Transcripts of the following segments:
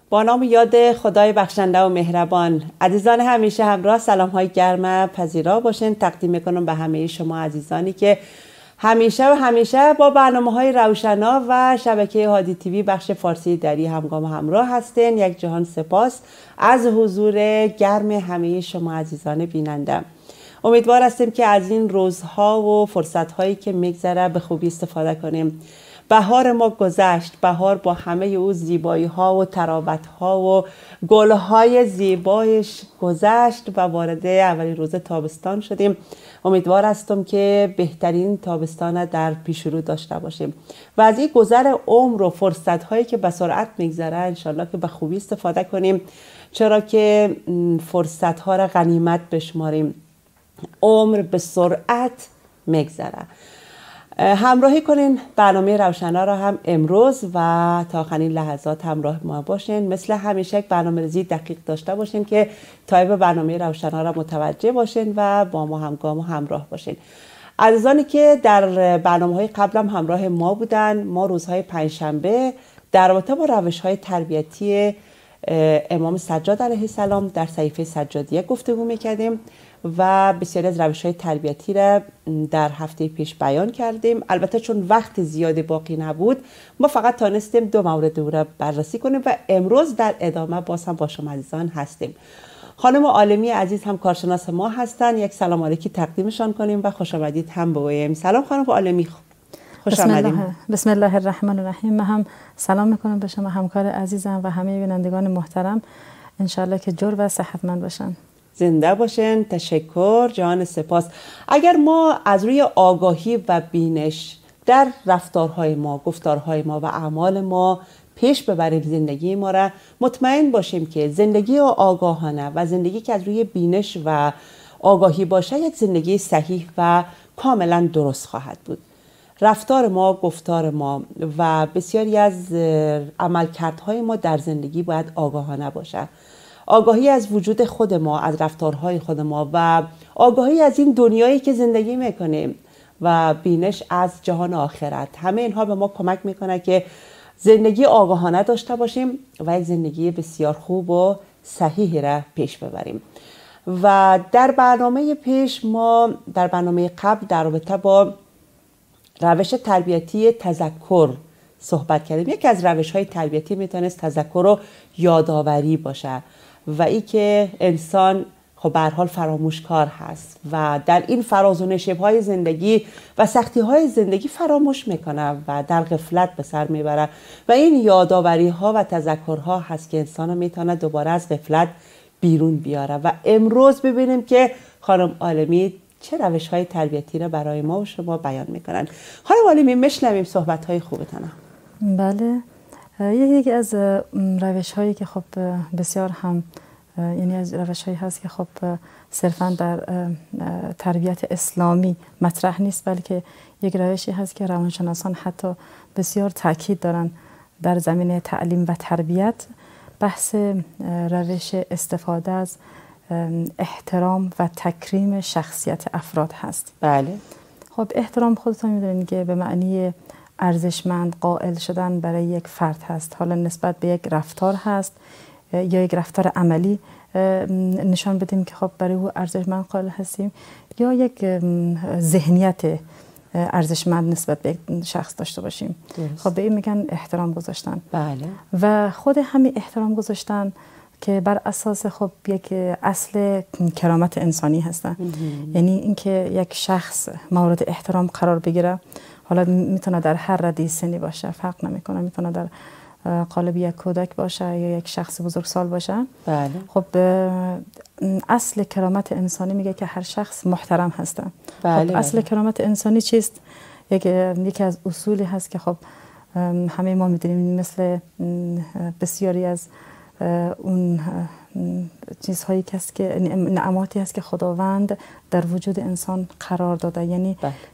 با نام یاد خدای بخشنده و مهربان. عزیزان همیشه همراه، سلام های گرم پذیرا باشین. تقدیم میکنم به همه شما عزیزانی که همیشه با برنامه‌های روشنا و شبکه هادی تیوی بخش فارسی دری همراه هستین. یک جهان سپاس از حضور گرم همه شما عزیزان بیننده. امیدوار هستیم که از این روزها و فرصت‌هایی که میگذره به خوبی استفاده کنیم. بهار ما گذشت، بهار با همه او زیبایی‌ها و تراوت‌ها و گل‌های زیبایش گذشت و وارد اولین روز تابستان شدیم. امیدوار هستم که بهترین تابستان در پیش رو داشته باشیم و از این گذر عمر و فرصت‌هایی که به سرعت میگذره انشالله که به خوبی استفاده کنیم، چرا که فرصت‌ها را غنیمت بشماریم. عمر به سرعت میگذره. همراهی کنین برنامه روشنا را هم امروز و تا آخرین لحظات همراه ما باشین. مثل همیشه یک برنامه‌ریزی دقیق داشته باشین که تایپ برنامه روشنا را متوجه باشین و با ما همگام و همراه باشین. عزیزانی که در برنامه‌های قبلم همراه ما بودن، ما روزهای پنجشنبه در رابطه با روش‌های تربیتی امام سجاد علیه السلام در صحیفه سجادیه گفتگو می‌کردیم و بسیاری از روش‌های تربیتی را در هفته پیش بیان کردیم. البته چون وقت زیادی باقی نبود، ما فقط تانستیم 2 مورد او را بررسی کنیم و امروز در ادامه باز هم با شما عزیزان هستیم. خانم عالمی عزیز هم کارشناس ما هستن. یک سلام علیکی تقدیمشان کنیم و خوش آمدید هم بگوییم. سلام خانم عالمی، خوش آمدید. بسم الله الرحمن الرحیم. من هم سلام میکنم به شما همکار عزیزم و همه بینندگان محترم. انشالله که جور و صحتمند باشن. زنده باشین. تشکر، جان سپاس. اگر ما از روی آگاهی و بینش در رفتارهای ما، گفتارهای ما و اعمال ما پیش ببریم زندگی ما را، مطمئن باشیم که زندگی آگاهانه و زندگی که از روی بینش و آگاهی باشه یک زندگی صحیح و کاملا درست خواهد بود. رفتار ما، گفتار ما و بسیاری از عملکردهای ما در زندگی باید آگاهانه باشه. آگاهی از وجود خود ما، از رفتارهای خود ما و آگاهی از این دنیایی که زندگی میکنیم و بینش از جهان آخرت، همه اینها به ما کمک میکنه که زندگی آگاهانه داشته باشیم و یک زندگی بسیار خوب و صحیحی را پیش ببریم. و در برنامه پیش ما در برنامه قبل در رابطه با روش تربیتی تذکر صحبت کردیم. یکی از روش‌های تربیتی میتونست تذکر و یادآوری باشه و ای که انسان خب به هر حال فراموشکار هست و در این فراز و نشیب‌های زندگی و سختی‌های زندگی فراموش میکنه و در غفلت به سر میبره و این یادآوری‌ها و تذکرها هست که انسان میتونه دوباره از غفلت بیرون بیاره. و امروز ببینیم که خانم عالمی چه روش‌های تربیتی را برای ما و شما بیان میکنن. خانم عالمی، میشنویم صحبت‌های خوبتون. بله، یکی از روش‌هایی که خب بسیار هم یعنی از روش‌هایی هست که خب صرفاً در تربیت اسلامی مطرح نیست، بلکه یک روشی هست که روانشناسان حتی بسیار تاکید دارن در زمینه تعلیم و تربیت. بحث روش استفاده از احترام و تکریم شخصیت افراد هست. بله. خب احترام خودتون میدونید که به معنی ارزشمند قائل شدن برای یک فرد هست. حالا نسبت به یک رفتار هست یا یک رفتار عملی نشان بدیم که خب برای او ارزشمند قائل هستیم، یا یک ذهنیت ارزشمند نسبت به یک شخص داشته باشیم. خب به این میگن احترام گذاشتن. بله. و خود همین احترام گذاشتن که بر اساس خب یک اصل کرامت انسانی هستن. یعنی اینکه یک شخص مورد احترام قرار بگیره، حالا میتونه در هر رده سنی باشه، فرق نمیکنه، میتونه در قالب یک کودک باشه یا یک شخص بزرگسال باشه. بله. خب اصل کرامت انسانی میگه که هر شخص محترم هسته. بله. خب اصل کرامت انسانی چیست؟ یکی از اصولی هست که خب همه ما میدونیم، مثل بسیاری از اون چیزهایی که هست که نعماتی هست که خداوند در وجود انسان قرار داده. یعنی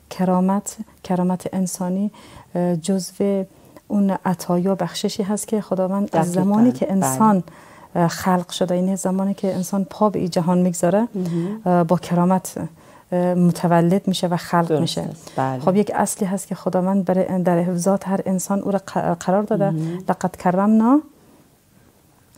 کرامت انسانی جزو اون عطایا بخششی هست که خداوند از زمانی که انسان خلق شده، یعنی زمانی که انسان پا به این جهان میگذاره با کرامت متولد میشه و خلق میشه. بله. خب یک اصلی هست که خداوند در حفظات هر انسان او را قرار داده. لقد کرمنا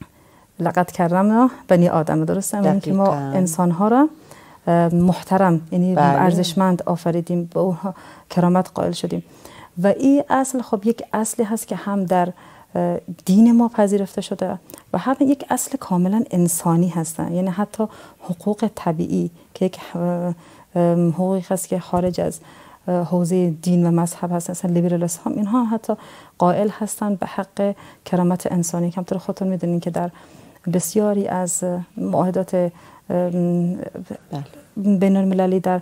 لقد کرمنا بنی آدم، درسته؟ یعنی که ما انسان ها را محترم، یعنی ارزشمند آفریدیم، به اونها کرامت قائل شدیم. و این اصل خب یک اصلی هست که هم در دین ما پذیرفته شده و هم یک اصل کاملا انسانی هستن. یعنی حتی حقوق طبیعی که یک حقوقی هست که خارج از حوزه دین و مذهب هست، مثلا لیبرالیسم هم، اینها هم حتی قائل هستند به حق کرامت انسانی. که همطور خودتون میدونین که در بسیاری از معاهدات بین المللی، در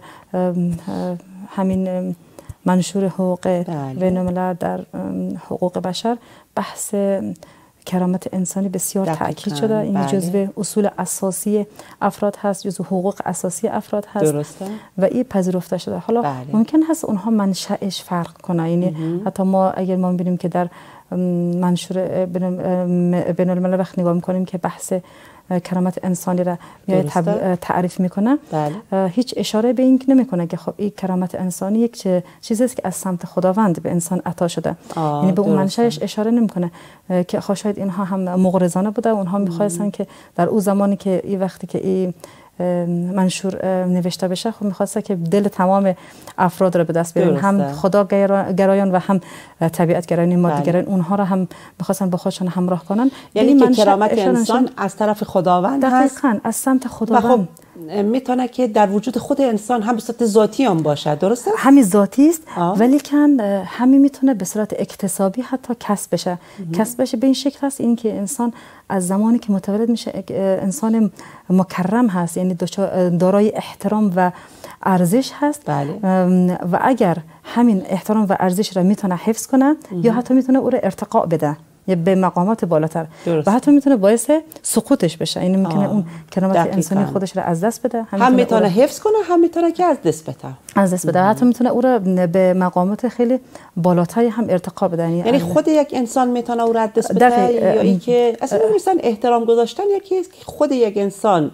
همین منشور حقوق بین الملل در حقوق بشر، بحث کرامت انسانی بسیار تاکید شده. این جزو اصول اساسی افراد هست، جزو حقوق اساسی افراد هست. درسته. و این پذیرفته شده. حالا ممکن هست اونها منشأش فرق کنه. یعنی حتی ما اگر ما ببینیم که در منشور بین الملل وقت نگاه میکنیم که بحث کرامت انسانی را تعریف میکنه، هیچ اشاره به این نمیکنه که خب این کرامت انسانی یک چیزی است که از سمت خداوند به انسان عطا شده. یعنی به اون منشأش اشاره نمیکنه که شاید اینها هم مغرضانه بوده. اونها میخواستن که در اون زمانی که این وقتی که این منشور نوشته بشه، خب میخواسته که دل تمام افراد را به دست بیارن، هم خدا گرایان و هم طبیعت گرایان، مادیگرایان، اونها را هم میخواستن با خودشان همراه کنن. یعنی که کرامت انسان از طرف خداوند هست، دقیقاً از سمت خداوند. و خب میتونه که در وجود خود انسان هم به صورت ذاتی هم باشه، درسته؟ همین ذاتی است، ولی کن همین میتونه به صورت اکتسابی حتی کسب بشه. کسب بشه به این شکل هست این که انسان از زمانی که متولد میشه انسان مکرم هست، یعنی دارای احترام و ارزش هست. و اگر همین احترام و ارزش را میتونه حفظ کنه یا حتی میتونه او را ارتقا بده به مقامات بالاتر، و حتی میتونه باعث سقوطش بشه. یعنی میتونه اون کرامت انسانی خودش را از دست بده، هم میتونه حفظ کنه، هم میتونه که از دست بده. حتی میتونه او را به مقامات خیلی بالاتری هم ارتقا بده. یعنی خود یک انسان میتونه او را از دست بده، یا اینکه اصلا مثلا احترام گذاشتن یکی است که خود یک انسان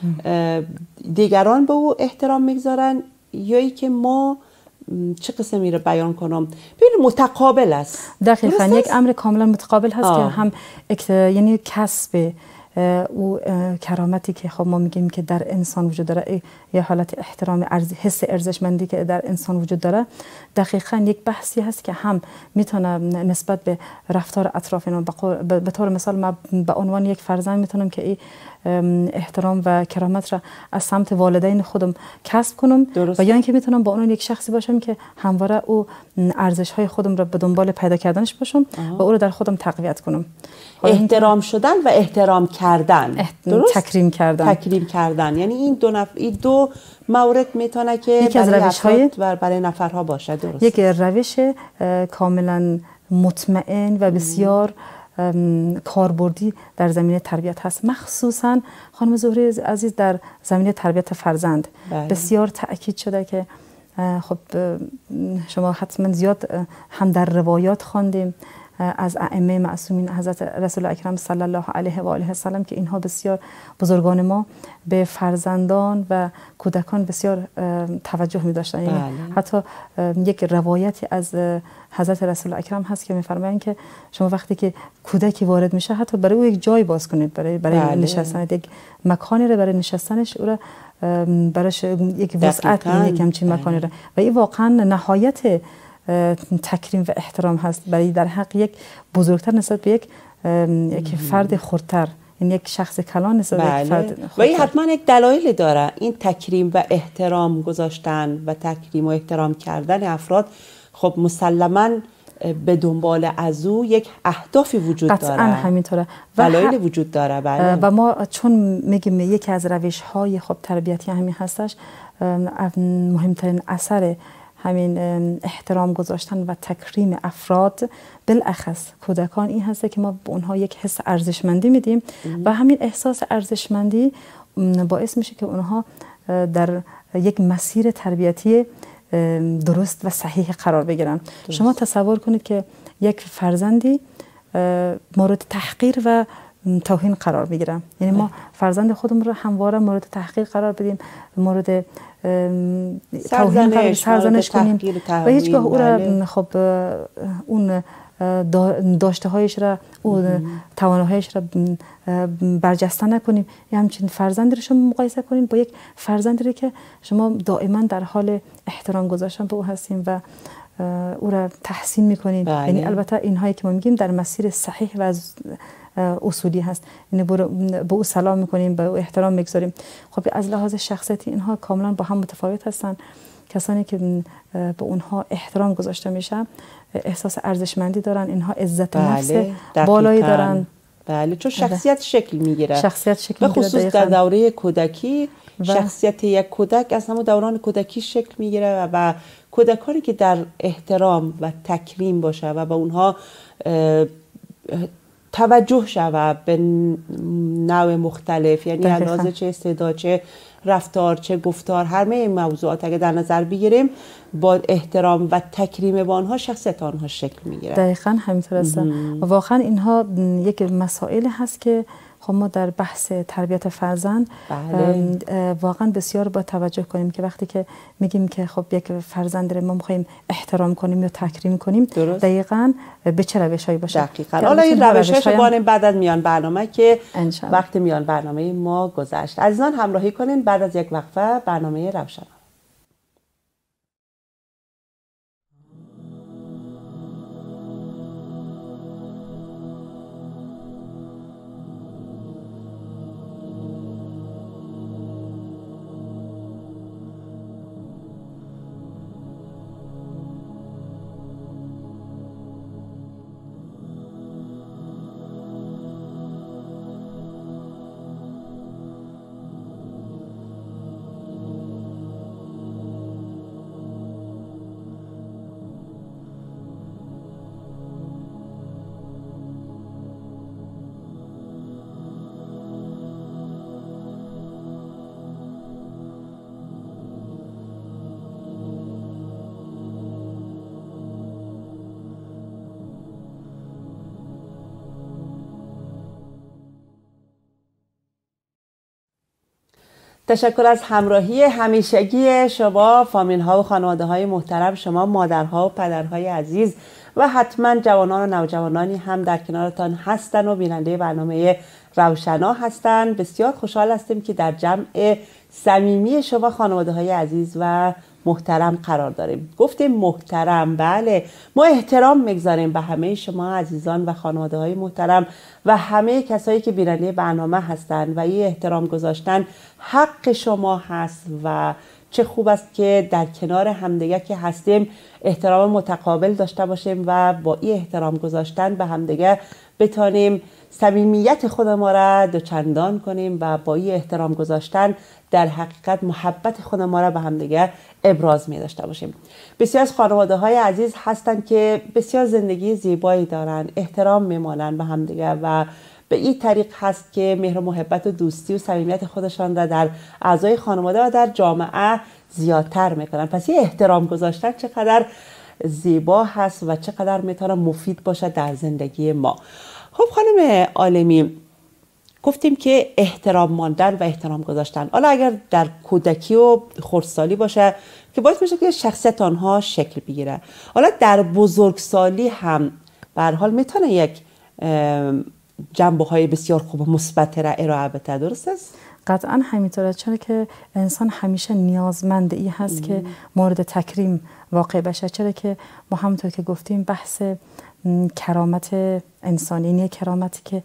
دیگران به او احترام میگذارن، یا اینکه ما چه قسمی رو بیان کنم، ببین متقابل است. دقیقاً یک امر کاملا متقابل هست که هم یعنی کسب او کرامتی که خب ما میگیم که در انسان وجود داره، یه حالت احترام، حس ارزشمندی که در انسان وجود داره، دقیقاً یک بحثی هست که هم میتونه نسبت به رفتار اطرافیان، به طور مثال ما به عنوان یک فرزند میتونم که این احترام و کرامت را از سمت والدین خودم کسب کنم، و یا اینکه میتونم با اون یک شخصی باشم که همواره او ارزش های خودم را به دنبال پیدا کردنش باشم و او را در خودم تقویت کنم. احترام شدن و احترام کردن، تکریم کردن، یعنی این دو مورد میتونه که برای افراد و برای نفرها باشه. درست. یک روش کاملا مطمئن و بسیار کاربردی در زمینه تربیت هست، مخصوصا خانم زهره عزیز در زمینه تربیت فرزند. بسیار تأکید شده که خب شما حتما زیاد هم در روایات خواندیم از ائمه معصومین حضرت رسول اکرم صلی الله علیه و آله و سلم که اینها بسیار بزرگان ما به فرزندان و کودکان بسیار توجه می داشتن. یعنی حتی یک روایتی از حضرت رسول اکرم هست که میفرمایند که شما وقتی که کودکی وارد میشه حتی برای او یک جای باز کنید، برای نشستن، یک مکانی رو برای نشستنش، او را برایش یک وسعت، یک همچین مکانی رو، و این واقعا نهایت تکریم و احترام هست برای در حق یک بزرگتر نسبت به یک فرد خردتر، این یک شخص کلان نسبت به یک فرد خردتر. و این حتما یک دلایلی داره، این تکریم و احترام گذاشتن و تکریم و احترام کردن افراد خب مسلماً به دنبال از او یک اهدافی وجود داره، قطعاً همینطوره، دلایلی وجود داره. بله. و ما چون میگیم یکی از روش‌های خب تربیتی همین هستش، مهمترین اثر همین احترام گذاشتن و تکریم افراد بالاخص کودکان این هست که ما به اونها یک حس ارزشمندی میدیم و همین احساس ارزشمندی باعث میشه که اونها در یک مسیر تربیتی درست و صحیح قرار بگیرن. شما تصور کنید که یک فرزندی مورد تحقیر و توهین قرار بگیرن، یعنی ما فرزند خودمون رو همواره مورد تحقیر قرار بدیم، مورد توهین سرزنش کنیم و هیچگاه او را خب اون داشته هایش را و تواناییش را برجسته نکنیم، یا همچنین فرزندی رو شما مقایسه کنید با یک فرزندی که شما دائما در حال احترام گذاشتن به او هستیم و او را تحسین میکنیم. یعنی البته اینهایی که ما میگیم در مسیر صحیح و اصولی هست، یعنی به او سلام میکنیم، به او احترام میگذاریم. خب از لحاظ شخصیتی اینها کاملا با هم متفاوت هستن. کسانی که به اونها احترام گذاشته میشه احساس ارزشمندی دارن، اینها عزت نفس بالایی دارن. بله، چون شخصیت شکل میگیره، شخصیت شکل میگیره، به خصوص در دوره کودکی. شخصیت یک کودک از همون دوران کودکی شکل میگیره و کودکانی که در احترام و تکریم باشه و به اونها توجه شود به نوع مختلف، یعنی اندازه چه استعداد، چه رفتار، چه گفتار، همه این موضوعات اگه در نظر بگیریم با احترام و تکریم با آنها شخصیت آنها شکل میگیره. دقیقاً همینطور است. واقعا اینها یک مسائل هست که خب ما در بحث تربیت فرزند واقعا بسیار با توجه کنیم که وقتی که میگیم که خب یک فرزند رو ما می‌خوایم احترام کنیم یا تکریم کنیم، دقیقاً به چه روش‌هایی باشه. دقیقاً. حالا این روش‌هاش رو بعد از میان برنامه که وقت میان برنامه ما گذشت. عزیزان همراهی کنین بعد از یک وقفه برنامه روشنا. تشکر از همراهی همیشگی شما، فامیل ها و خانواده های محترم شما، مادرها و پدرهای عزیز و حتما جوانان و نوجوانانی هم در کنارتان هستن و بیننده برنامه روشنا هستن. بسیار خوشحال هستیم که در جمع صمیمی شما خانواده های عزیز و محترم قرار داریم. گفتیم محترم، بله، ما احترام میگذاریم به همه شما عزیزان و خانواده های محترم و همه کسایی که بیننده برنامه هستند و این احترام گذاشتن حق شما هست و چه خوب است که در کنار همدیگه که هستیم احترام متقابل داشته باشیم و با این احترام گذاشتن به همدیگه بتانیم صمیمیت خود ما را دوچندان کنیم و با این احترام گذاشتن در حقیقت محبت خود ما را به همدیگه ابراز می داشته باشیم. بسیار از خانواده های عزیز هستند که بسیار زندگی زیبایی دارن، احترام میمانن به همدیگه و به این طریق هست که مهر و محبت و دوستی و صمیمیت خودشان را در اعضای خانواده و در جامعه زیادتر میکنن. پس این احترام گذاشتن چقدر زیبا هست و چقدر میتونه مفید باشه در زندگی ما. خب خانم عالمی، گفتیم که احترام ماندن و احترام گذاشتن، حالا اگر در کودکی و خردسالی باشه که باعث میشه که شخصیت آنها شکل بگیره، حالا در بزرگسالی هم به هر حال میتونه یک جنبه های بسیار خوب و مثبت را ارائه بده، درست است؟ قطعا همینطوره، چون که انسان همیشه نیازمند ای هست که مورد تکریم واقع بشه. چرا که ما همونطور که گفتیم بحث کرامت انسانی، یعنی کرامتی که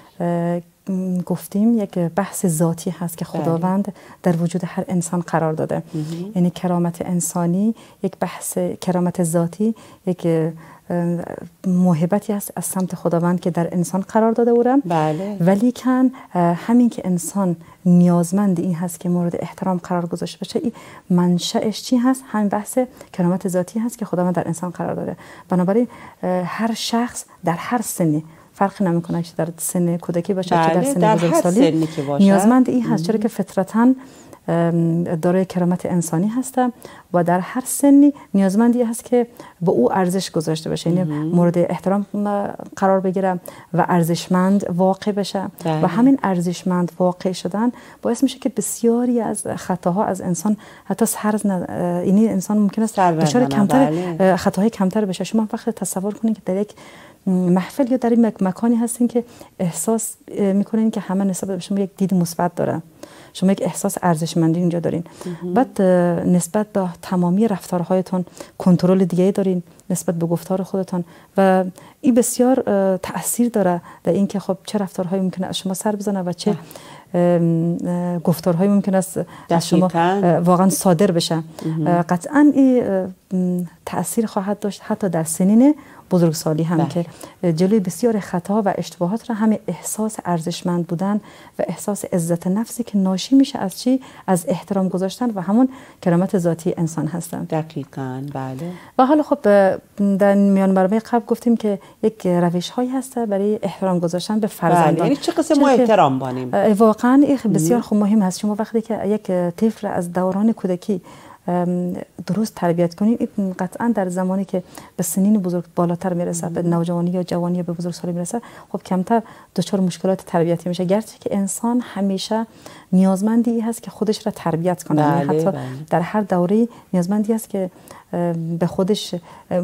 گفتیم یک بحث ذاتی هست که خداوند در وجود هر انسان قرار داده. یعنی کرامت انسانی یک بحث، کرامت ذاتی یک موهبتی است از سمت خداوند که در انسان قرار داده او را. بله. ولیکن همین که انسان نیازمند این هست که مورد احترام قرار گذاشته بشه، این منشأش چی هست؟ همین بحث کرامت ذاتی هست که خداوند در انسان قرار داده. بنابراین هر شخص در هر سنی فرق نمیکنه چه در سن کودکی باشه بله، چه در سن در بزرگسالی، هر سنی که باشه نیازمند این هست، چرا که فطرتاً دارای کرامت انسانی هست و در هر سنی نیازمندی هست که به او ارزش گذاشته بشه، یعنی مورد احترام قرار بگیره و ارزشمند واقع بشه. و همین ارزشمند واقع شدن باعث میشه که بسیاری از خطاها از انسان حتی یعنی انسان ممکن است دچار کمتر خطاهای کمتر بشه. شما وقتی تصور کنید که در یک محفل یا در این مکانی هستین که احساس میکنین که همه نسبت به شما یک دید مثبت داره، شما یک احساس ارزشمندی اینجا دارین، بعد نسبت به تمامی رفتارهایتون کنترل دیگه دارین نسبت به گفتار خودتون و این بسیار تأثیر داره در اینکه خب چه رفتارهایی ممکنه از شما سر بزنه و چه گفتارهایی ممکن است از شما واقعا صادر بشه. قطعا این تأثیر خواهد داشت حتی در سنین بزرگسالی هم که جلوی بسیار خطا و اشتباهات را همه احساس ارزشمند بودن و احساس عزت نفسی که ناشی میشه از چی؟ از احترام گذاشتن و همون کرامت ذاتی انسان هستن. دقیقاً بله. و حالا خب در میان برنامه قبل گفتیم که یک روش هایی هست برای احترام گذاشتن به فرزندان. یعنی چه قسم ما احترام بانیم؟ واقعا این بسیار خوب مهم هست. شما وقتی که یک طفل از دوران کودکی درست تربیت کنیم، قطعا در زمانی که به سنین بزرگ بالاتر میرسه، به نوجوانی یا جوانی یا به بزرگسالی میرسه، خب کمتر دچار مشکلات تربیتی میشه، گرچه که انسان همیشه نیازمندی هست که خودش را تربیت کنه. حتی در هر دوره نیازمندی است که به خودش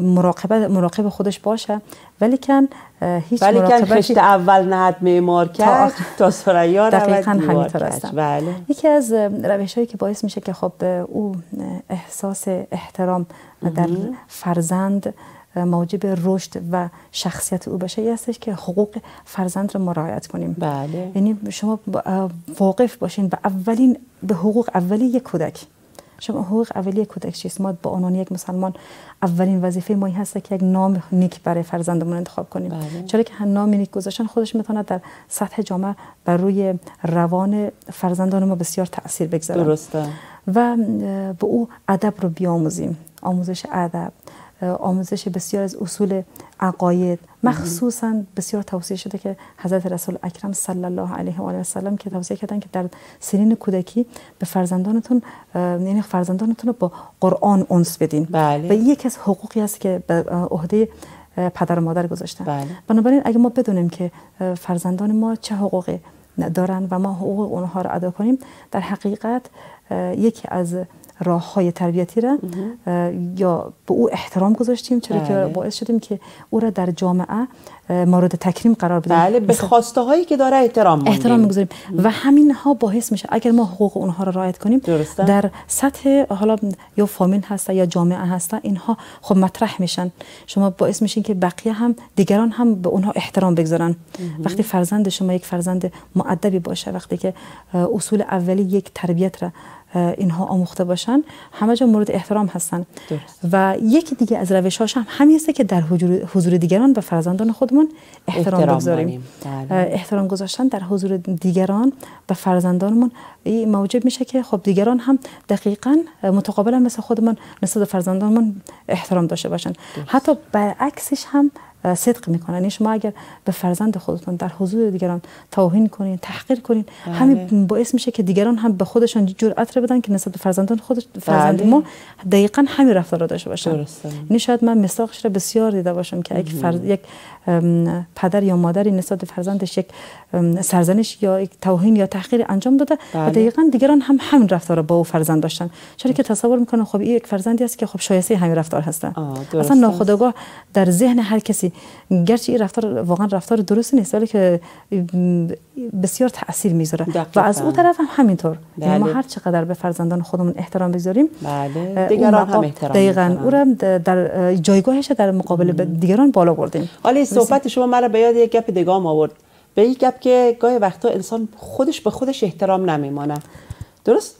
مراقب خودش باشه، ولیکن هیچ مراقبتی خشت اول نهد معمار کرد تا ثریا دقیقاً همینطور است. بله. یکی از روش‌هایی که باعث میشه که خب او احساس احترام در فرزند موجب رشد و شخصیت او بشه، این هستش که حقوق فرزند رو رعایت کنیم. بله. یعنی شما واقف باشین به حقوق اولیه یک کودک. شما حقوق اولیه کودک چیست؟ ما با عنوان یک مسلمان اولین وظیفه ما هست که یک نام نیک برای فرزندمون انتخاب کنیم. بله. چرا که نام نیک گذاشتن خودش میتونه در سطح جامعه بر روی روان فرزندان ما بسیار تأثیر بگذاره. درسته. و به او ادب رو بیاموزیم، آموزش ادب، آموزش بسیار از اصول عقاید، مخصوصا بسیار توصیه شده که حضرت رسول اکرم صلی الله علیه و آله و سلم که توصیه کردن که در سنین کودکی به فرزندانتون، یعنی فرزندانتون رو با قرآن انس بدین. بله. و یکی از حقوقی است که به عهده پدر و مادر گذاشتن. بله. بنابراین اگه ما بدونیم که فرزندان ما چه حقوقی دارن و ما حقوق اونها رو ادا کنیم، در حقیقت یکی از راه‌های تربیتی را یا به او احترام گذاشتیم، چرا که باعث شدیم که او را در جامعه مورد تکریم قرار بدیم. بله، به خواسته هایی که داره احترام می‌گذاریم و همین ها باعث میشه اگر ما حقوق اونها را رعایت کنیم، درسته. در سطح حالا یا فامیل هست یا جامعه هست، اینها خب مطرح میشن. شما باعث میشین که بقیه هم دیگران هم به اونها احترام بگذارن. وقتی فرزند شما یک فرزند مؤدبی باشه، وقتی که اصول اولی یک تربیت را اینها آموخته باشن، همه جا مورد احترام هستن. و یکی دیگه از روش‌هاش هم همین است که در حضور دیگران به فرزندان خودمون احترام بگذاریم. احترام گذاشتن در حضور دیگران به فرزندانمون این موجب میشه که خب دیگران هم دقیقاً متقابلا مثل خودمون نسبت به فرزندانمون احترام داشته باشن. حتی برعکسش هم صدق میکنن. یعنی شما اگر به فرزند خودتون در حضور دیگران توهین کنین، تحقیر کنین، همین باعث میشه که دیگران هم به خودشان جرأت رو بدن که نسبت به فرزندان فرزند ما دقیقاً همین رفتار رو داشته باشن. یعنی شاید من مثاقش رو بسیار دیده باشم که یک پدر یا مادری نسبت به فرزندش یک سرزنش یا یک توهین یا تحقیر انجام داده و دقیقاً دیگران هم همین رفتار رو با او فرزند داشتن. چرا که تصور میکنن خب این یک فرزندی است که خب شایسته همین رفتار هستن. اصلا ناخودآگاه در ذهن هر کسی، گرچه این رفتار واقعا رفتار درست نیست، ولی که بسیار تأثیر میذاره. و از اون طرف هم همینطور. یعنی ما هر چقدر به فرزندان خودمون احترام بذاریم، دیگران هم احترام دقیقاً او را در جایگاهش در مقابل دیگران بالا بردیم. حالا صحبت شما مرا به یاد یک گپ دیگه آورد، به این گپ که گاهی وقتا انسان خودش به خودش احترام نمیمانه. درست؟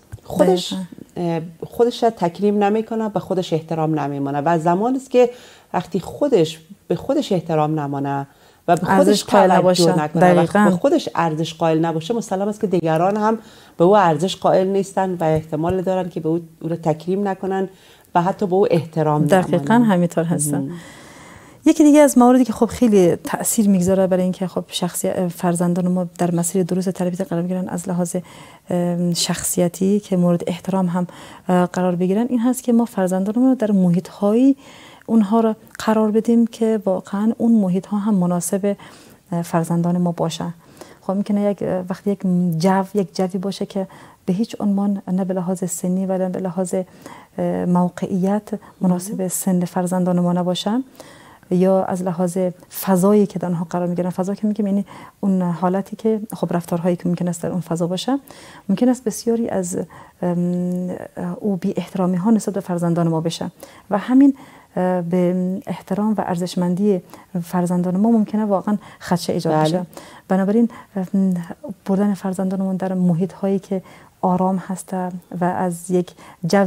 خودش را تکریم نمیکنه، به خودش احترام نمیمانه و زمانی است که وقتی خودش به خودش احترام نمانه و به خودش توجه نکنه و به خودش ارزش قائل نباشه، مسلم است که دیگران هم به او ارزش قائل نیستن و احتمال دارن که به او را تکریم نکنن و حتی به او احترام نمانن. دقیقاً همینطور هستن. یکی دیگه از مواردی که خب خیلی تاثیر میگذاره برای اینکه خب شخصیت فرزندان ما در مسیر درست تربیت قرار بگیرن از لحاظ شخصیتی که مورد احترام هم قرار بگیرن، این هست که ما فرزندانمون رو در محیط‌های اونها رو قرار بدیم که واقعا اون محیط‌ها هم مناسب فرزندان ما باشن. خب میکنه وقتی یک جوی باشه که به هیچ عنوان نه به لحاظ سنی و نه به لحاظ موقعیت مناسب سن فرزندان ما نباشه، یا از لحاظ فضایی که در آنها قرار میگیرن. فضا که میگیم یعنی اون حالتی که خب رفتارهایی که ممکن است در اون فضا باشه، ممکن است بسیاری از او بی احترامی ها نسبت به فرزندان ما بشه و همین به احترام و ارزشمندی فرزندان ما ممکنه واقعا خدشه ایجاد بشه. بنابراین بردن فرزندانمون در محیط هایی که آرام هست و از یک جو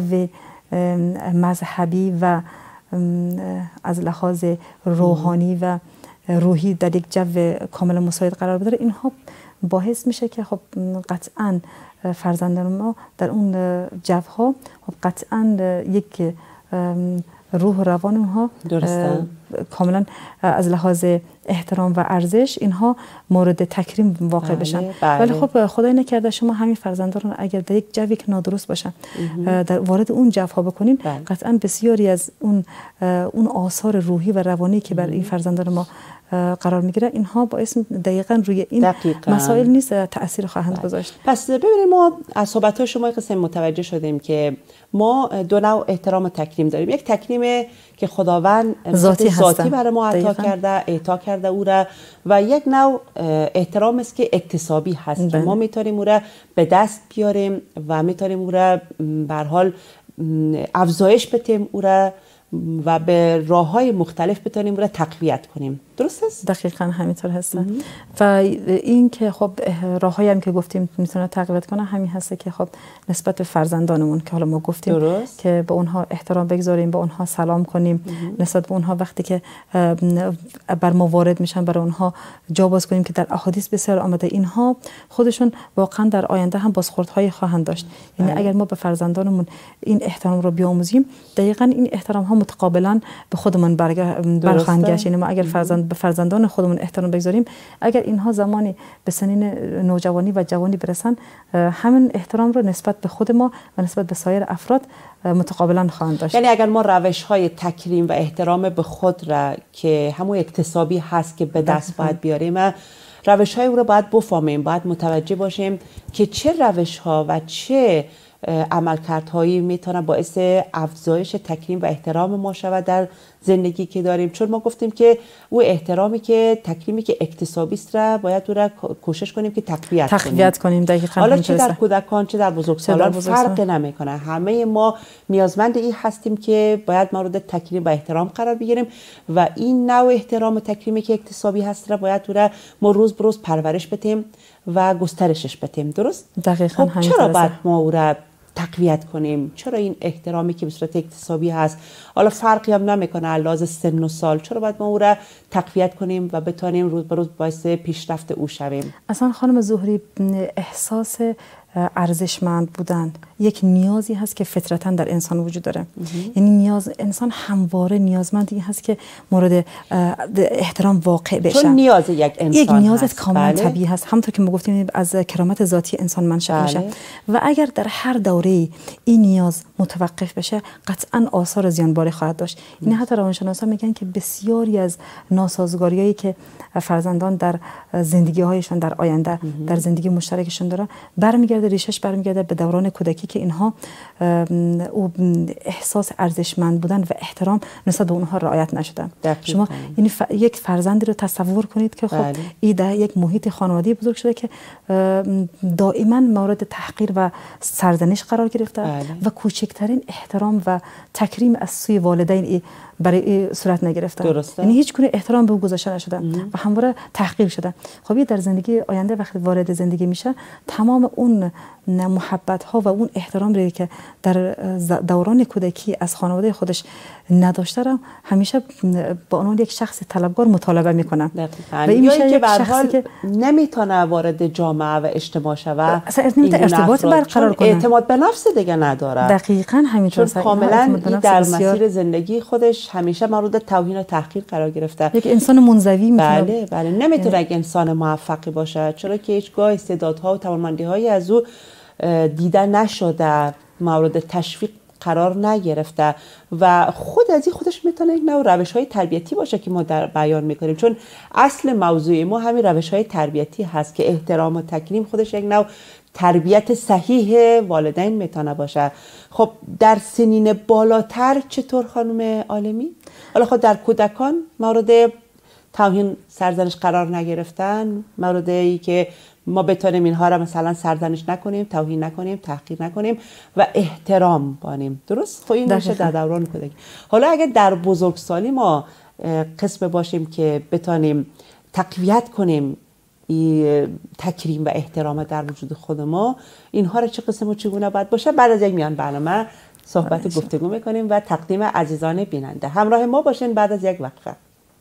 مذهبی و از لحاظ روحانی و روحی در یک جو کاملا مساعد قرار بگیره، اینها باعث میشه که خب قطعا فرزندان ما در اون جوها خب قطعا یک روح و روان اونها کاملا از لحاظ احترام و ارزش اینها مورد تکریم واقع بشن. ولی خب خدای نکرده شما همین فرزندان اگر در یک جوی که نادرست باشن در وارد اون جوها بکنین، قطعا بسیاری از اون آثار روحی و روانی که بر این فرزندان ما قرار میگیره، اینها باعث دقیقاً روی این مسائل نیست تأثیر خواهند گذاشت. پس ببینید ما از صحبت‌های شما قسم متوجه شدیم که ما دو نوع احترام و تکریم داریم. یک تکریم که خداوند ذاتی برای ما اعطا کرده او را، و یک نوع احترام است که اکتسابی هست که ما میتونیم او را به دست بیاریم و میتونیم او را به هر حال افزایش بدیم او را و به راه‌های مختلف بتونیم را تقویت کنیم. درست است؟ دقیقاً همینطور هست. و این که خب راه‌هایی هم که گفتیم میتونه تقویت کنه همین هست که خب نسبت به فرزندانمون که حالا ما گفتیم که به اونها احترام بگذاریم، به اونها سلام کنیم، نسبت به اونها وقتی که بر ما وارد میشن برای اونها جا باز کنیم که در احادیث بسیار آمده اینها خودشون واقعا در آینده هم بازخوردهای خواهند داشت. یعنی اگر ما به فرزندانمون این احترام رو بیاموزیم، دقیقاً این احترام ها متقابلا به خودمون برخواهند گشت. یعنی ما اگر به فرزندان خودمون احترام بگذاریم، اگر اینها زمانی به سنین نوجوانی و جوانی برسن، همین احترام رو نسبت به خود ما و نسبت به سایر افراد متقابلا خواهند داشت. یعنی اگر ما روش‌های تکریم و احترام به خود را که همون اکتسابی هست که به دست باید بیاریم، روش‌های او رو باید بفهمیم، باید متوجه باشیم که چه روش‌ها و چه عملکردهایی میتونه باعث افزایش تکریم و احترام ما شود در زندگی که داریم. چون ما گفتیم که او احترامی که تکریمی که اکتسابی است را باید او را کوشش کنیم که تقویت کنیم. دقیقاً. حالا چه در کودکان چه در بزرگسالان فرق نمیکنه. همه ما نیازمند این هستیم که باید مورد تکریم و احترام قرار بگیریم و این نوع احترام و تکریمی که اکتسابی هست را باید او را ما روز به روز پرورش بدیم و گسترشش بدیم. درست؟ دقیقاً. خب چرا باید ما او را تقویت کنیم؟ چرا این احترامی که به صورت اکتسابی هست، حالا فرقی هم نمیکنه علاوه سن و سال، چرا باید ما او را تقویت کنیم و بتونیم روز به روز باعث پیشرفت او شویم؟ اصلا خانم زهری، احساس ارزشمند بودن یک نیازی هست که فطرتاً در انسان وجود داره. یعنی انسان همواره نیازمند این هست که مورد احترام واقع بشه. چون نیاز یک نیاز کاملا طبیعی هست، همونطور که ما گفتیم از کرامت ذاتی انسان منشأ میشه. و اگر در هر دوره این نیاز متوقف بشه، قطعاً آثار زیانباری خواهد داشت. این حتی روانشناسا میگن که بسیاری از ناسازگاریایی که فرزندان در زندگی هایشان در آینده در زندگی مشترکشون دارن ریشش برمیگرده به دوران کودکی که اینها احساس ارزشمند بودن و احترام نسبت به اونها رعایت نشدن. شما یعنی یک فرزندی رو تصور کنید که خب این در یک محیط خانوادگی بزرگ شده که دائما مورد تحقیر و سرزنش قرار گرفته و کوچکترین احترام و تکریم از سوی والدین برای صورت نگرفته. یعنی هیچ گونه احترام به او گذاشته نشده و همواره تحقیر شده. خب در زندگی آینده وقتی وارد زندگی میشه، تمام اون محبت ها و اون احترام که در دوران کودکی از خانواده خودش نداشته را همیشه با عنوان یک شخص طلبکار مطالبه میکنه. و این میشه که به هر حال نمیتونه وارد جامعه و اجتماع شود، ارتباط برقرار کنه، اعتماد به نفس دیگه نداره. دقیقاً همینطور. چون کاملا در مسیر زندگی خودش خودش همیشه مورد توهین و تحقیر قرار گرفته. یک انسان منزوی میتونه بله نمیتونه یک انسان موفقی باشه، چرا که هیچگاه استعدادها و توانمندی‌های از او دیده نشده، مورد تشویق قرار نگرفته و خود از این خودش میتونه یک نوع روش‌های تربیتی باشه که ما در بیان میکنیم، چون اصل موضوع ما همین روش‌های تربیتی هست که احترام و تکریم خودش یک نوع تربیت صحیح والدین میتونه باشه. خب در سنین بالاتر چطور خانم عالمی؟ حالا خب در کودکان مورد توهین سرزنش قرار نگرفتن، موردی که ما بتونیم اینها را مثلا سرزنش نکنیم، توهین نکنیم، تحقیر نکنیم و احترام بانیم. درست؟ خب این میشه در دوران کودکی. حالا اگر در بزرگسالی ما قسم باشیم که بتونیم تقویت کنیم تکریم و احترام در وجود خود ما، اینها را چه قسم و چگونه باید باشه؟ بعد از یک میان برنامه صحبت و گفتگو میکنیم و تقدیم عزیزان بیننده. همراه ما باشین بعد از یک وقفه.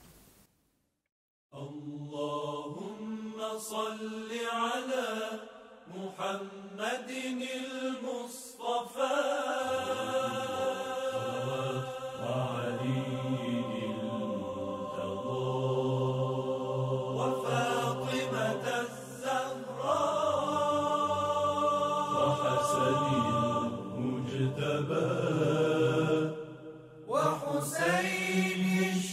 اللهم صل على محمد المصطفى وعلي المرتضى وفاطمة الزهراء وحسن المجتبى وحسين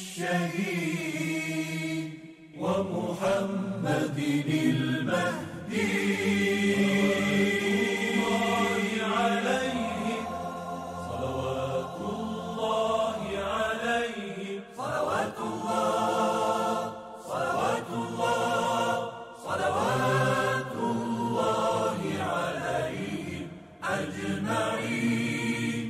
الشهيد ومحمد المهدي عليه صلوات الله عليه صلوات الله صلوات الله صلوات الله عليهم أجمعين.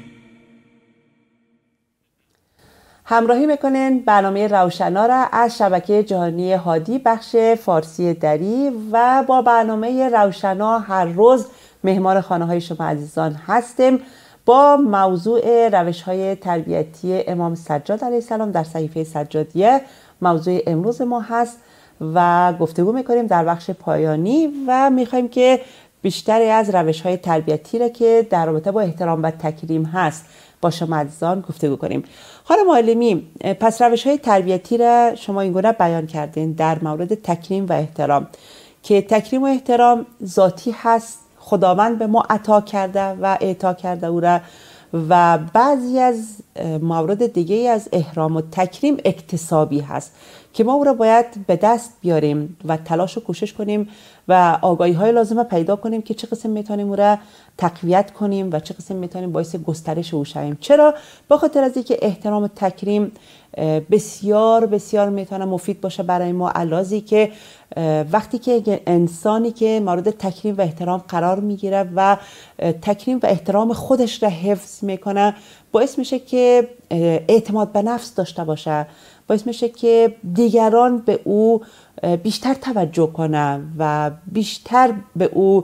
همراهی میکنین برنامه روشنا را از شبکه جهانی هادی بخش فارسی دری و با برنامه روشنا هر روز مهمان خانه های شما عزیزان هستیم با موضوع روش های تربیتی امام سجاد علیه السلام در صحیفه سجادیه. موضوع امروز ما هست و گفتگو میکنیم در بخش پایانی و میخوایم که بیشتری از روش های تربیتی را که در رابطه با احترام و تکریم هست با شما عزیزان گفتگو کنیم. خانم معلمی، پس روش های تربیتی را شما اینگونه بیان کردین در مورد تکریم و احترام که تکریم و احترام ذاتی هست، خداوند به ما عطا کرده و اعطا کرده او را، و بعضی از موارد دیگه از احترام و تکریم اکتسابی هست که ما او را باید به دست بیاریم و تلاش و کوشش کنیم و آگاهی های لازمه پیدا کنیم که چه قسم میتونیم او را تقویت کنیم و چه قسم میتونیم باعث گسترش او شویم. چرا؟ به خاطر از اینکه احترام و تکریم بسیار بسیار میتونه مفید باشه برای ما، علاوه که وقتی که انسانی که مورد تکریم و احترام قرار میگیره و تکریم و احترام خودش را حفظ میکنه، باعث میشه که اعتماد به نفس داشته باشه، باعث میشه که دیگران به او بیشتر توجه کنه و بیشتر به او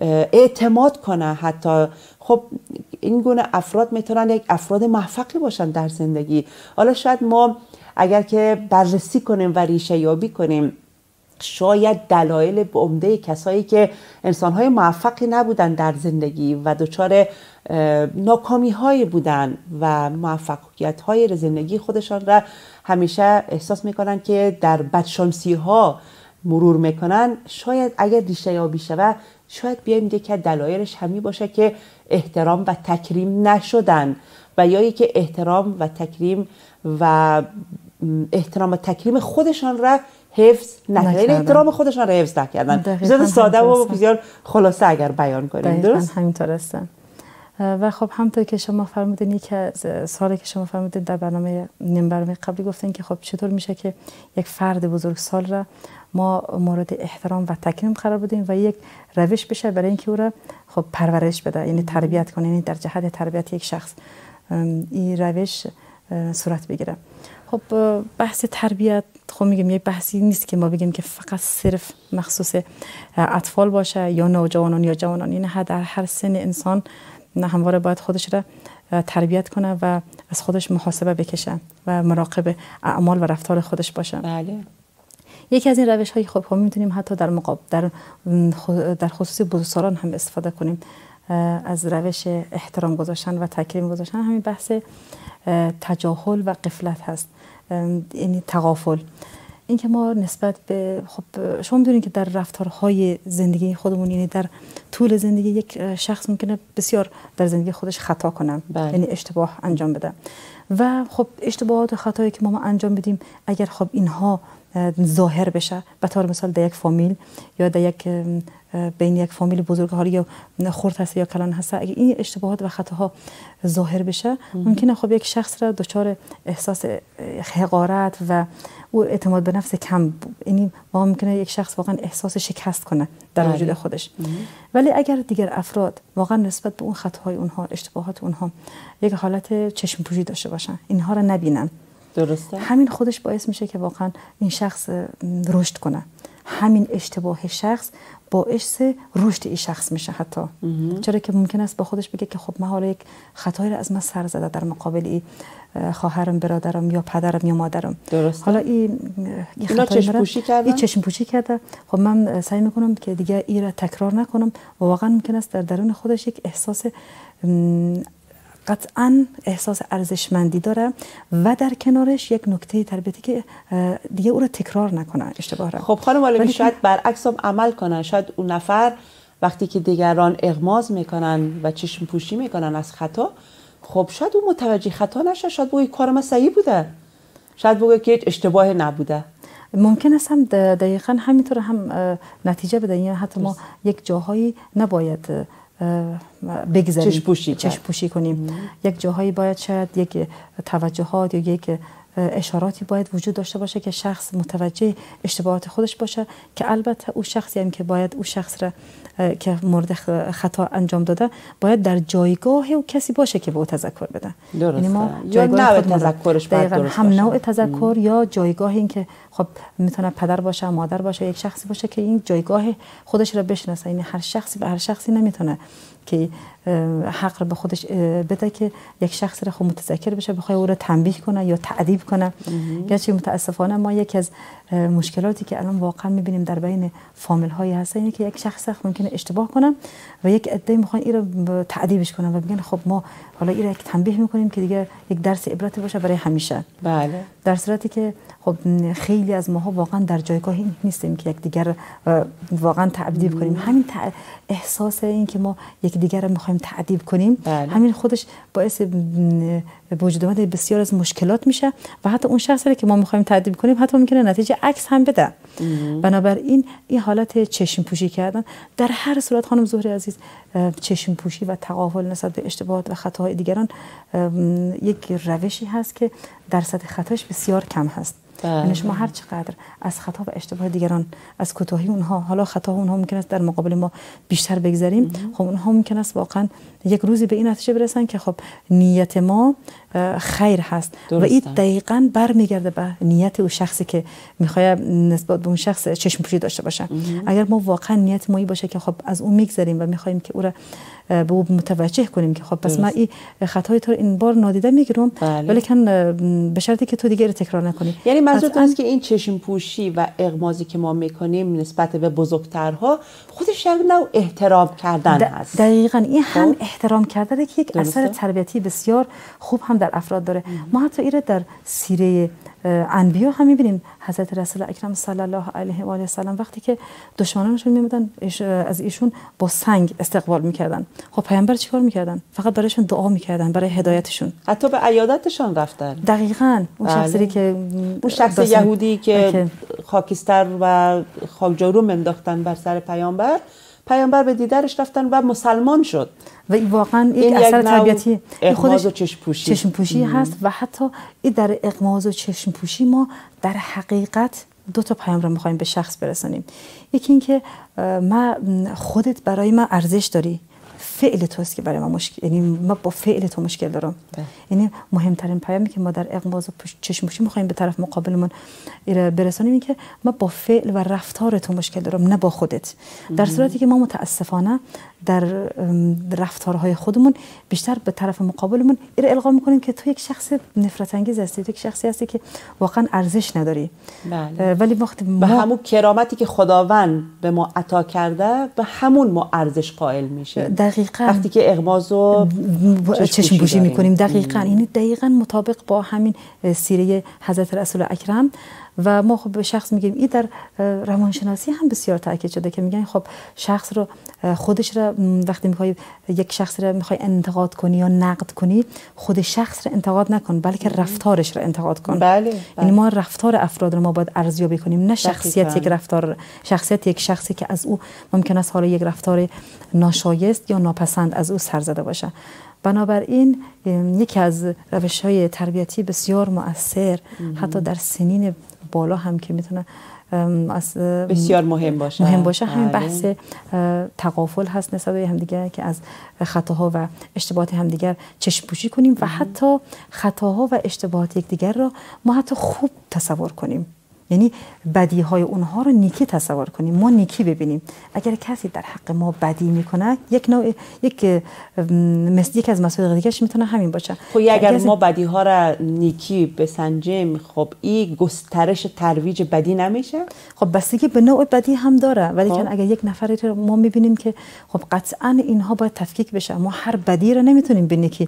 اعتماد کنه. حتی خب این گونه افراد میتونن یک افراد موفقی باشن در زندگی. حالا شاید ما اگر که بررسی کنیم و ریشه یابی کنیم، شاید دلایل عمده کسایی که انسان‌های موفقی نبودن در زندگی و دچار ناکامی‌های بودن و موفقیت‌های زندگی خودشان را همیشه احساس می‌کنن که در بدشانسی‌ها مرور می‌کنن، شاید اگر ریشه یابی شود شاید بیایم که دلایلش همین باشه که احترام و تکریم نشدن و یا ای که احترام و تکریم خودشان را حفظ نکردن، احترام خودشان را حفظ نکردن. بسیار ساده و بسیار خلاصه اگر بیان کنیم. درست؟ همینطور است. و خب همونطور که شما فرمودین، یک سوالی که شما فرمودین در برنامه قبلی گفتین که خب چطور میشه که یک فرد بزرگسال را ما مورد احترام و تکریم قرار بدیم و یک روش بشه برای اینکه او را خب پرورش بده، یعنی تربیت کنه، یعنی در جهت تربیت یک شخص این روش صورت بگیره. خب بحث تربیت خب میگم یک بحثی نیست که ما بگیم که فقط صرف مخصوص اطفال باشه یا نوجوانان یا جوانان، یعنی در هر سن انسان همواره باید خودش را تربیت کنه و از خودش محاسبه بکشه و مراقب اعمال و رفتار خودش باشه. بله. یکی از این روش های خب میتونیم حتی در خصوص بزرگسالان هم استفاده کنیم. از روش احترام گذاشتن و تکریم گذاشتن همین بحث تجاهل و غفلت هست، یعنی تغافل. اینکه ما نسبت به خب شما می‌دونید که در رفتارهای زندگی خودمون، یعنی در طول زندگی یک شخص ممکنه بسیار در زندگی خودش خطا کنه، یعنی اشتباه انجام بده و خب اشتباهات و خطایی که ما انجام بدیم اگر خب اینها ظاهر بشه، به طور مثال در یک فامیل یا در یک بین یک فامیل بزرگ، حالا یا خرد هست یا کلان هست، اگه این اشتباهات و خطاها ظاهر بشه ممکنه خب یک شخص را دچار احساس حقارت و او اعتماد به نفس کم، یعنی ممکنه یک شخص واقعا احساس شکست کنه در وجود خودش. ولی اگر دیگر افراد واقعا نسبت به اون خطاهای اونها، اشتباهات اونها یک حالت چشم پوشی داشته باشن، اینها را نبینن، درسته، همین خودش باعث میشه که واقعا این شخص رشد کنه. همین اشتباه شخص باعث رشد این شخص میشه حتی. چرا که ممکن است با خودش بگه که خب من حالا یک خطایی را از من سر زده در مقابل خواهرم، برادرم یا پدرم یا مادرم، درسته، حالا این خطایی این چشم پوشی کرده، خب من سعی میکنم که دیگه این را تکرار نکنم و واقعا ممکن است در درون خودش یک احساس قطعا احساس ارزشمندی داره و در کنارش یک نکته تربیتی که دیگه او رو تکرار نکنه اشتباه را. خب خانم علوی شاید برعکس هم عمل کنن، شاید اون نفر وقتی که دیگران اغماض میکنن و چشم پوشی میکنن از خطا، خب شاید اون متوجه خطا نشه، شاید بگه کار من صحیح بوده، شاید بگه که هیچ اشتباه نبوده. ممکن است هم دقیقاً همینطور هم نتیجه بده، یعنی حتی ما یک جاهایی نباید بگذاریم چشم پوشی کنیم، یک جاهایی باید شاید یک توجهات یا یک اشاراتی باید وجود داشته باشه که شخص متوجه اشتباهات خودش باشه، که البته اون شخصی هم که باید اون شخص را که مورد خطا انجام داده باید در جایگاه او کسی باشه که به او تذکر بده. یعنی ما یا نوع تذکرش باید درست هم نوع تذکر یا جایگاه، این که خب میتونه پدر باشه، مادر باشه، یک شخصی باشه که این جایگاه خودش را بشناسه. یعنی هر شخصی به هر شخصی نمیتونه که حق رو به خودش بده که یک شخص رو خود متذکر بشه، بخواد او رو تنبیه کنه یا تعذیب کنه. گرچه متاسفانه ما یکی از مشکلاتی که الان واقعا میبینیم در بین فامیل های هست اینه که یک شخص ممکنه اشتباه کنه و یک عده میخوان این رو تعذیبش کنن و میگن خب ما حالا این رو یک تنبیه میکنیم که دیگه یک درس عبرت باشه برای همیشه. بله. در صورتی که خب خیلی از ماها واقعا در جایگاهی نیستیم که یک دیگر واقعا تعذیب کنیم. همین احساس این که ما یک دیگر رو میخوایم تعذیب کنیم، همین خودش باعث وجود آمدن بسیار از مشکلات میشه و حتی اون شخصی که ما میخوایم تعذیب کنیم حتی ممکنه نتیجه عکس هم بده. بنابراین این حالت چشم پوشی کردن در هر صورت خانم زهره عزیز، چشم پوشی و تغافل نسبت به اشتباهات و خطاهای دیگران یک روشی هست که درصد خطاش بسیار کم هست. یعنی شما هر چقدر از خطا و اشتباه دیگران، از کوتاهی اونها، حالا خطا اونها ممکن است در مقابل ما بیشتر بگذاریم، خب اونها ممکن است واقعا یک روزی به این نتیجه برسن که خب نیت ما خیر هست. درسته. و این دقیقاً برمیگرده به نیت اون شخصی که میخواد نسبت به اون شخص چشم پوشی داشته باشه. اگر ما واقعا نیت ما این باشه که خب از اون میگذریم و میخوایم که او را به او متوجه کنیم که خب پس من این خطای تو این بار نادیده میگیرم، ولیکن به شرطی که تو دیگه رو تکرار نکنی. یعنی منظورتون است که این چشم پوشی و اغماضی که ما میکنیم نسبت به بزرگترها خودش یک نوع احترام کردن هست. دقیقاً این هم احترام کردن که یک اثر تربیتی بسیار خوب هم در افراد داره. ما حتی این در سیره انبیا هم میبینیم. حضرت رسول اکرم صلی الله علیه و آله و سلم وقتی که دشمنانشون میمدن از ایشون با سنگ استقبال میکردن، خب پیامبر چیکار میکردن؟ فقط برایشون دعا میکردن برای هدایتشون، حتی به عیادتشون رفتن. دقیقاً اون شخصی که اون شخص یهودی که خاکستر و خاکجارو انداختن بر سر پیامبر به دیدارش رفتن و مسلمان شد. و این واقعا یک اثر تربیتی خودش و چشم پوشی هست. و حتی این در اغماض و چشم پوشی ما در حقیقت دو تا پیام رو می‌خوایم به شخص برسونیم. یکی این که ما خودت برای من ارزش داری، فعل توست که برای ما مشکل، یعنی ما با فعل تو مشکل دارم. یعنی مهمترین پیامی که ما در اغماض و چشم پوشی می‌خوایم به طرف مقابلمون برسونیم این که ما با فعل و رفتار تو مشکل دارم، نه با خودت. در صورتی که ما متاسفانه در رفتارهای خودمون بیشتر به طرف مقابلمون این القا می‌کنیم که تو یک شخص نفرت انگیز هستی، تو یک شخصی هستی که واقعا ارزش نداری. بله. ولی وقتی به همون کرامتی که خداوند به ما عطا کرده به همون ما ارزش قائل میشه. دقیقاً دقیقاً وقتی که اغماز و چشم پوشی میکنیم. دقیقاً این دقیقاً مطابق با همین سیره حضرت رسول اکرم. و ما خب به شخص میگیم این در روانشناسی هم بسیار تاکید شده که میگن خب شخص رو خودش رو وقتی میخوای یک شخص رو میخوای انتقاد کنی یا نقد کنی، خود شخص رو انتقاد نکن بلکه رفتارش رو انتقاد کن. بله. یعنی ما رفتار افراد رو ما باید ارزیابی کنیم، نه شخصیت یک رفتار، شخصیت یک شخصی که از او ممکن است حالا یک رفتار ناشایست یا ناپسند از او سر زده باشه. بنابراین یکی از روش‌های تربیتی بسیار مؤثر حتی در سنین بالا هم که میتونه بسیار مهم باشه همین بحث تقافل هست نسبت به همدیگر که از خطاها و اشتباهات همدیگر چشم پوشی کنیم و حتی خطاها و اشتباهات یکدیگر را ما حتی خوب تصور کنیم. یعنی بدی های اونها رو نیکی تصور کنیم، ما نیکی ببینیم. اگر کسی در حق ما بدی میکنه یک از مسائل دیگه‌اش میتونه همین باشه. خب اگر ما بدی ها را نیکی بسنجیم، خب این گسترش ترویج بدی نمیشه؟ خب بستگی به نوع بدی هم داره، ولی که اگر یک نفری رو ما میبینیم که خب قطعا اینها باید تفکیک بشه، ما هر بدی رو نمیتونیم به نیکی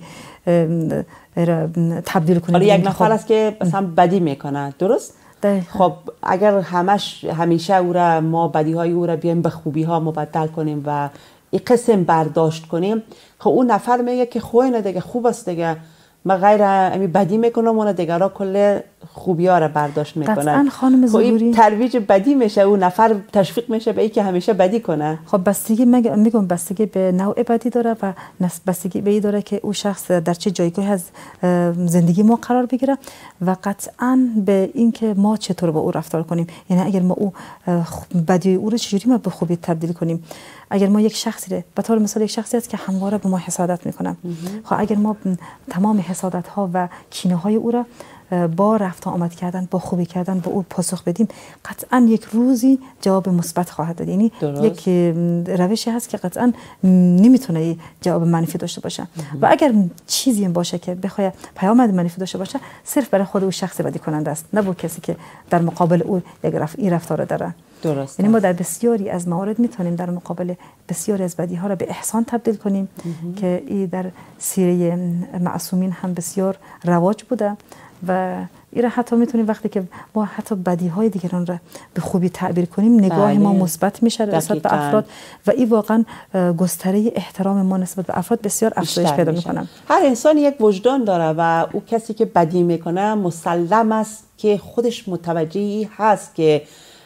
تبدیل کنیم. حالا یک نفر است که مثلا بدی میکنه، درست؟ خب اگر همیشه او را ما بدی های او را بیایم به خوبی ها مبدل کنیم و این قسم برداشت کنیم، خب اون نفر میگه که خو اینه دیگه خوب است دیگه، من غیر امی بدی میکنم اون دیگرها کل خوبی ها را برداشت میکنن. قطعا خانم ظهوری ترویج بدی میشه، اون نفر تشویق میشه به این که همیشه بدی کنه. خب بستگی میگم بستگی به نوع بدی داره و بستگی به این داره که اون شخص در چه جایگاهی از زندگی ما قرار بگیره و قطعا به این که ما چطور با او رفتار کنیم. یعنی اگر ما او بدی او رو چجوری ما به خوبی تبدیل کنیم. اگر ما یک شخصی رو به طور مثال یک شخصی است که همواره به ما حسادت میکنه، خب اگر ما تمام حسادت ها و کینه های او را با رفت آمد کردن، با خوبی کردن به او پاسخ بدیم، قطعا یک روزی جواب مثبت خواهد داد. یعنی یک روشی هست که قطعا نمیتونه جواب منفی داشته باشه و اگر چیزی باشه که بخواد پیام منفی داشته باشه، صرف برای خود او شخص بدی کننده است، نه با کسی که در مقابل او یک رفتار داره. درست. یعنی ما در بسیاری از موارد میتونیم در مقابل بسیاری از بدی ها را به احسان تبدیل کنیم که این در سیره معصومین هم بسیار رواج بوده و این را حتی میتونیم وقتی که ما حتی بدی های دیگران را به خوبی تعبیر کنیم، نگاه ما مثبت میشه نسبت به افراد و این واقعا گستره احترام ما نسبت به افراد بسیار افزایش پیدا میکنه. هر انسان یک وجدان داره و او کسی که بدی میکنه مسلم است که خودش متوجهی هست که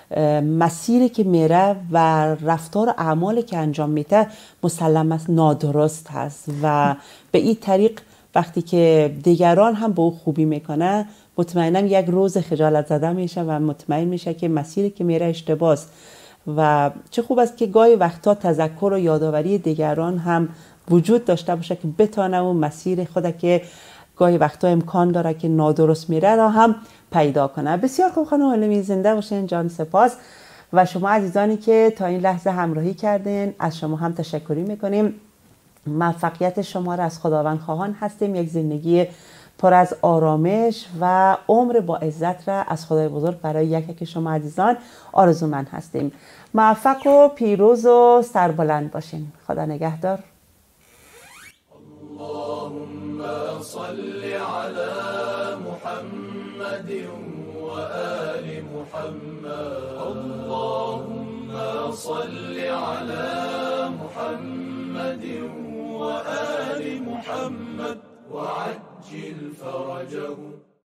مسیری که میره و رفتار اعمالی که انجام میده مسلم است نادرست هست و به این طریق وقتی که دیگران هم به او خوبی میکنه مطمئنم یک روز خجالت زده میشه و مطمئن میشه که مسیری که میره اشتباه است. و چه خوب است که گاهی وقتا تذکر و یادآوری دیگران هم وجود داشته باشه که بتونه اون مسیر خود که گاهی وقتا امکان داره که نادرست میره را هم پیدا کنه. بسیار خوب خانم عالمی، زنده باشین. جان سپاس. و شما عزیزانی که تا این لحظه همراهی کردین، از شما هم تشکری میکنیم. موفقیت شما را از خداوند خواهان هستیم. یک زندگی پر از آرامش و عمر با عزت را از خدای بزرگ برای یک شما عزیزان آرزومند هستیم. موفق و پیروز و سربلند باشین. خدا نگهدار. اللهم صل على محمد وآل محمد. اللهم صل على محمد وآل محمد وعجل فرجهم.